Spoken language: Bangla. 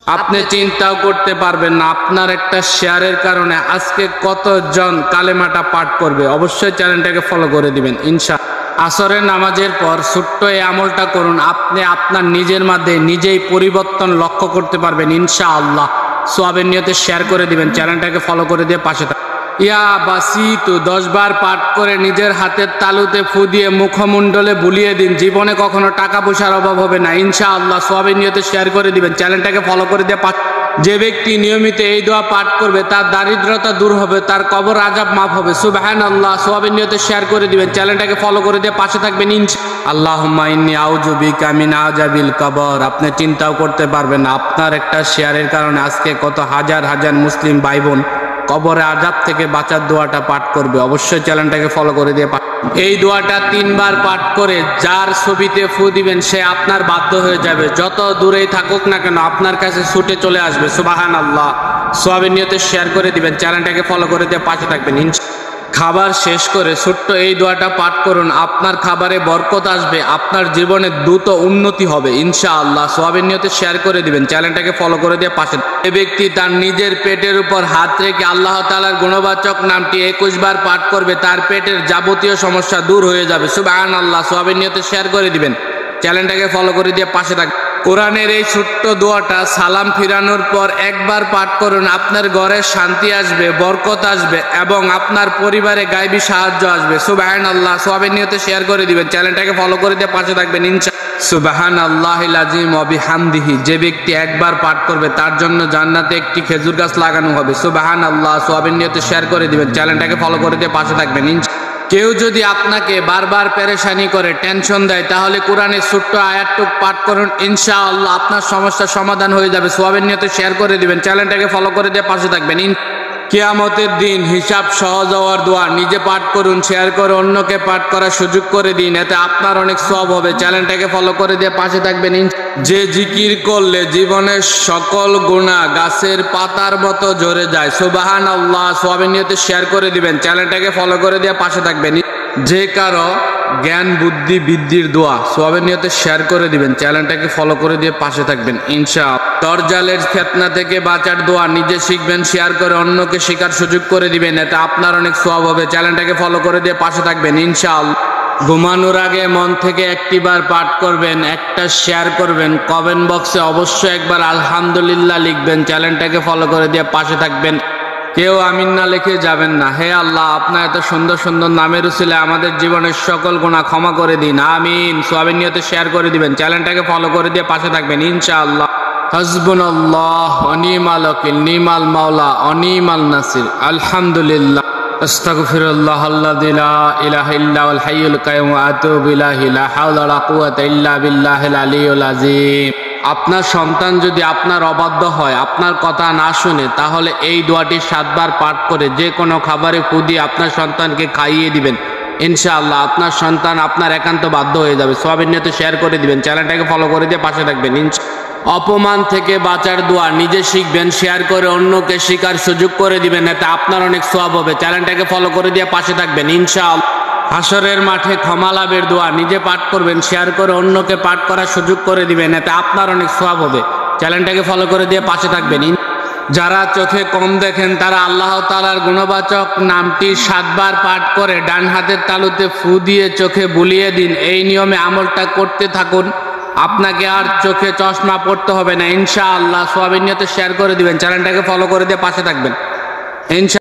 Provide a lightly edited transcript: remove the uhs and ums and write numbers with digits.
আপনি চিন্তাও করতে পারবেন না আপনার একটা শেয়ারের কারণে আজকে কতজন কালেমাটা পাঠ করবে। অবশ্যই চ্যানেলটাকে ফলো করে দিবেন ইনশাআল্লাহ। আসরের নামাজের পর ছোট্ট এই আমলটা করুন, আপনি আপনার নিজের মধ্যে নিজেই পরিবর্তন লক্ষ্য করতে পারবেন ইনশাআল্লাহ। সওয়াবের নিয়তে শেয়ার করে দিবেন, চ্যানেলটাকে ফলো করে দিয়ে পাশে থাকুন। ইয়া বাসিতু 10 বার পাঠ করে নিজের হাতের তালুতে ফু দিয়ে মুখমণ্ডলে বুলিয়ে দিন, জীবনে কখনো টাকা পয়সার অভাব হবে না ইনশাআল্লাহ। সওয়াবের নিয়তে শেয়ার করে দিবেন, চ্যানেলটাকে ফলো করে দিয়ে যে ব্যক্তি নিয়মিত এই দোয়া পাঠ করবে তার দারিদ্রতা দূর হবে, তার কবর আযাব মাফ হবে সুবহানাল্লাহ। সওয়াবের নিয়তে শেয়ার করে দিবেন, চ্যানেলটাকে ফলো করে দিয়ে পাশে থাকবেন ইনশাআল্লাহ। আল্লাহুম্মা ইন্নী আউযু বিকা মিন আযাবিল কবর। আপনি চিন্তাও করতে পারবেন না আপনার একটা শেয়ারের কারণে আজকে কত হাজার হাজার মুসলিম ভাই বোন কবরে আযাব থেকে বাঁচার দোয়াটা পাঠ করবে। অবশ্যই চ্যানেলটাকে ফলো করে দিয়ে এই দোয়াটা 3 বার পাঠ করে যার ছবিতে ফু দিবেন সে আপনার বাধ্য হয়ে যাবে, যত দূরেই থাকুক না কেন আপনার কাছে ছুটে চলে আসবে সুবহানাল্লাহ। সওয়াবের নিয়তে শেয়ার করে দিবেন, চ্যানেলটাকে ফলো করে দিয়ে পাশে থাকবেন ইনশাআল্লাহ। খাবার শেষ করে ছোট্ট এই দোয়াটা পাঠ করুন, আপনার খাবারে বরকত আসবে, আপনার জীবনে দ্রুত উন্নতি হবে ইনশাআল্লাহ। সওয়াবের নিয়তে শেয়ার করে দিবেন, চ্যানেলটাকে ফলো করে দিয়ে পাশে। যে ব্যক্তি তার নিজের পেটের উপর হাত রেখে আল্লাহ তাআলার গুণবাচক নামটি 21 বার পাঠ করবে তার পেটের যাবতীয় সমস্যা দূর হয়ে যাবে সুবহানাল্লাহ। সওয়াবের নিয়তে শেয়ার করে দিবেন, চ্যানেলটাকে ফলো করে দিয়ে পাশে থাকবেন। কোরআনের এই ছোট্ট দোয়াটা সালাম ফিরানোর পর একবার পাঠ করুন, আপনার ঘরে শান্তি আসবে, বরকত আসবে এবং আপনার পরিবারে গায়বী সাহায্য আসবে সুবহানাল্লাহ। সওয়াবের নিয়তে শেয়ার করে দিবেন, চ্যানেলটাকে ফলো করে দিয়ে পাশে থাকবেন ইনশাআল্লাহ। সুবহানাল্লাহিল আযীম ওয়া বিহামদিহি। যে ব্যক্তি একবার পাঠ করবে তার জন্য জান্নাতে একটি খেজুর গাছ লাগানো হবে সুবহানাল্লাহ। সওয়াবের নিয়তে শেয়ার করে দিবেন, চ্যানেলটাকে ফলো করে দিয়ে পাশে থাকবেন ইনশাআল্লাহ। কেউ যদি আপনাকে বারবার পেরেশানি করে টেনশন দেয় তাহলে কোরআনের ছোট্ট আয়াতটুক পাঠ করুন, ইনশাআল্লাহ আপনার সমস্যার সমাধান হয়ে যাবে। সওয়াবের নিয়তে শেয়ার করে দিবেন, চ্যানেলটাকে ফলো করে দিয়ে পাশে থাকবেন। কিয়ামতের দিন হিসাব সহজ হওয়ার দোয়া নিজে পাঠ করুন, শেয়ার করে অন্যকে পাঠ করার সুযোগ করে দিন, এতে আপনার অনেক সওয়াব হবে। চ্যানেলটাকে ফলো করে দিয়ে পাশে থাকবেন। যে জিকির করলে জীবনের সকল গুনাহ গাছের পাতার মতো ঝরে যায় সুবহানাল্লাহ। সওয়াবের নিয়তে শেয়ার করে দিবেন, চ্যানেলটাকে ফলো করে দিয়ে পাশে থাকবেন। যে কারো জ্ঞান বুদ্ধি বৃদ্ধির দোয়া সওয়াবের নিয়তে শেয়ার করে দিবেন, চ্যানেলটাকে ফলো করে দিয়ে পাশে থাকবেন ইনশাআল্লাহ। দরজালের ফিতনা থেকে বাঁচার দোয়া নিজে শিখবেন, শেয়ার করে অন্যকে শেখার সুযোগ করে দিবেন, এতে আপনার অনেক সওয়াব হবে। চ্যানেলটাকে ফলো করে দিয়ে পাশে থাকবেন ইনশাআল্লাহ। ঘুমানোর আগে মন থেকে একটি বার পাঠ করবেন, একটা শেয়ার করবেন, কমেন্ট বক্সে অবশ্যই একবার আলহামদুলিল্লাহ লিখবেন, চ্যানেলটাকে ফলো করে দিয়ে পাশে থাকবেন। কেউ আমিন না লিখে যাবেন না। হে আল্লাহ, আপনার এত সুন্দর সুন্দর নামের উসিলায় আমাদের জীবনের সকল গুনাহ ক্ষমা করে দিন, আমিন। সওয়াবের নিয়তে শেয়ার করে দিবেন, চ্যানেলটাকে ফলো করে দিয়ে পাশে থাকবেন ইনশাআল্লাহ। হাসবুনাল্লাহ ওয়া নি'মাল ওয়াকিল, নি'মাল মাওলা ওয়া নি'মাল নাসির। আলহামদুলিল্লাহ। আস্তাগফিরুল্লাহ আল্লাযী লা ইলাহা ইল্লা হুয়াল হাইয়ুল কাইয়্যুম ওয়া আতুবু ইলাইহি। লা হাওলা ওয়া লা কুওয়াতা ইল্লা বিল্লাহিল আলিয়্যিল আযীম। আপনার সন্তান যদি আপনার অবাধ্য হয়, আপনার কথা না শুনে, তাহলে এই দোয়াটি 7 বার পাঠ করে যে কোনো খাবারে ফু দিয়ে আপনার সন্তানকে খাইয়ে দিবেন ইনশাআল্লাহ। আপনার সন্তান আপনার একান্ত বাধ্য হয়ে যাবে। সওয়াবের নিয়তে শেয়ার করে দিবেন, চ্যানেলটাকে ফলো করে দিয়ে পাশে থাকবেন ইনশাআল্লাহ। অপমান থেকে বাঁচার দোয়া নিজে শিখবেন, শেয়ার করে অন্যকে শেখার সুযোগ করে দিবেন, এতে আপনার অনেক সওয়াব হবে। চ্যানেলটাকে ফলো করে দিয়ে পাশে থাকবেন ইনশাআল্লাহ। হাসরের মাঠে ক্ষমা লাভের দোয়া নিজে পাঠ করবেন, শেয়ার করে অন্যকে পাঠ করার সুযোগ করে দিবেন, এতে আপনার অনেক সওয়াব হবে। চ্যানেলটাকে ফলো করে দিয়ে পাশে থাকবেন। যারা চোখে কম দেখেন তারা আল্লাহ তাআলার গুণবাচক নামটি 7 বার পাঠ করে ডান হাতের তালুতে ফু দিয়ে চোখে বুলিয়ে দিন। এই নিয়মে আমলটা করতে থাকুন, আপনাকে আর চোখে চশমা পড়তে হবে না ইনশাআল্লাহ। সওয়াবের নিয়তে শেয়ার করে দিবেন, চ্যানেলটাকে ফলো করে দিয়ে পাশে থাকবেন ইনশাআল্লাহ।